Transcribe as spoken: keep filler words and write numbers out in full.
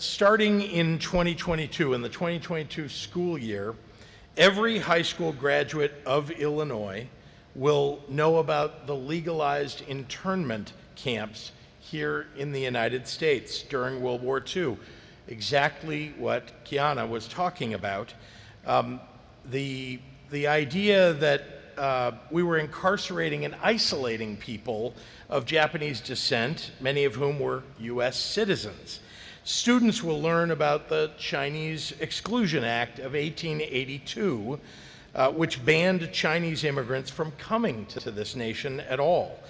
starting in twenty twenty-two, in the twenty twenty-two school year, every high school graduate of Illinois will know about the legalized internment camps here in the United States during World War Two. Exactly what Kiana was talking about. Um, the, the idea that uh, we were incarcerating and isolating people of Japanese descent, many of whom were U S citizens. Students will learn about the Chinese Exclusion Act of eighteen eighty-two, uh, which banned Chinese immigrants from coming to this nation at all.